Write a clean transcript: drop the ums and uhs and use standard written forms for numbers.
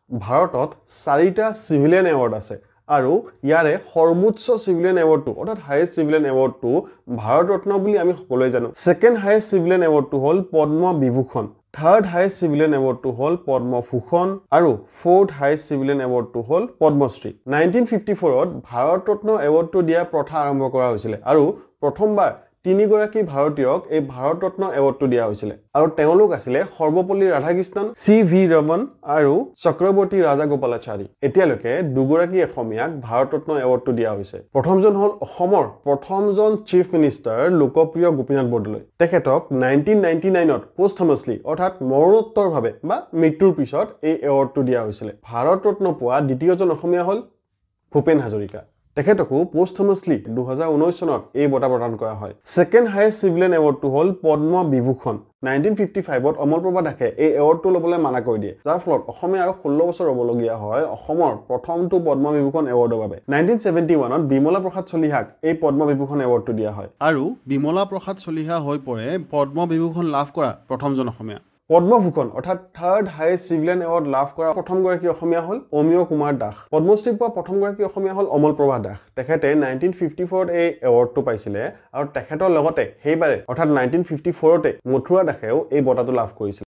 ভাৰতত 4টা civilian award আছে আৰু ইয়াৰে সৰ্বোচ্চ সিভিলিয়ান এৱাৰ্ডটো অৰ্থাৎ হাইয়েষ্ট সিভিলিয়ান এৱাৰ্ডটো ভাৰত ৰত্ন বুলি আমি সকলোৱে জানো সেকেন্ড হাইয়েষ্ট সিভিলিয়ান এৱাৰ্ডটো হ'ল Padma Vibhushan third highest civilian এৱাৰ্ডটো হ'ল পদ্মভূষণ আৰু ফোৰ্থ হাইয়েষ্ট সিভিলিয়ান এৱাৰ্ডটো হ'ল পদ্মশ্ৰী 1954ত ভাৰত ৰত্ন এৱাৰ্ডটো দিয়া প্ৰথা আৰম্ভ কৰা হৈছিল আৰু প্ৰথমবাৰ তিনিগৰাকী ভাৰতীয়ক এই ভাৰত ৰত্ন এৱাৰ্ডটো দিয়া হৈছিল আৰু তেওঁলোক আছিল সৰ্বপল্লী ৰাধাকৃষ্ণন চি.ভি. ৰমন আৰু চক্ৰৱৰ্তী ৰাজাগোপালাচাৰী এতিয়ালৈকে দুগৰাকী অসমীয়াক ভাৰত ৰত্ন এৱাৰ্ডটো দিয়া হৈছে প্ৰথমজন হ'ল অসমৰ প্ৰথমজন চিফ মিনিষ্টাৰ লোকপ্ৰিয় গোপীনাথ বৰদলৈ তেখেতক 1999ত পোষ্টহামাছলি অৰ্থাৎ মৰণোত্তৰভাৱে বা মৃত্যুৰ পিছত এই এৱাৰ্ডটো দিয়া হৈছিল ভাৰত ৰত্ন পোৱা দ্বিতীয়জন অসমীয়া হ'ল ভূপেন হাজৰিকা তেখেতকো পোষ্টহামাছলি 2019 চনত এই বঁটা প্ৰদান কৰা হয় সেকেন্ড হাইয়েষ্ট সিভিলিয়ান এৱাৰ্ডটো হ'ল পদ্ম বিভূষণ 1955ত অমলপ্ৰভা দাসে এই এৱাৰ্ডটো ল'বলৈ মানা কৰি দিয়ে যাৰ ফলত অসমে আৰু 16 বছৰ ৰ'বলগীয়া হয় অসমৰ প্ৰথমটো পদ্ম বিভূষণ এৱাৰ্ডৰ বাবে 1971ত বিমলা প্ৰসাদ চলিহাক এই পদ্ম বিভূষণ এৱাৰ্ডটো দিয়া হয় আৰু বিমলা প্ৰসাদ চলিহা হৈ পৰে পদ্ম বিভূষণ লাভ কৰা প্ৰথমজন অসমীয়া পদ্মভূষণ অৰ্থাৎ থাৰ্ড হাইয়েষ্ট সিভিলিয়ান এৱাৰ্ড লাভ কৰা প্ৰথমগৰাকী অসমীয়া হ'ল অমিয় কুমাৰ দাস পদ্মশ্ৰী পোৱা প্ৰথমগৰাকী অসমীয়া হ'ল অমলপ্ৰভা দাস তেখেতে 1954ত এই এৱাৰ্ডটো পাইছিলে আৰু তেখেতৰ লগতে সেইবাৰে অৰ্থাৎ 1954তে মথুৰা দাসেও এই বঁটাটো লাভ কৰিছিল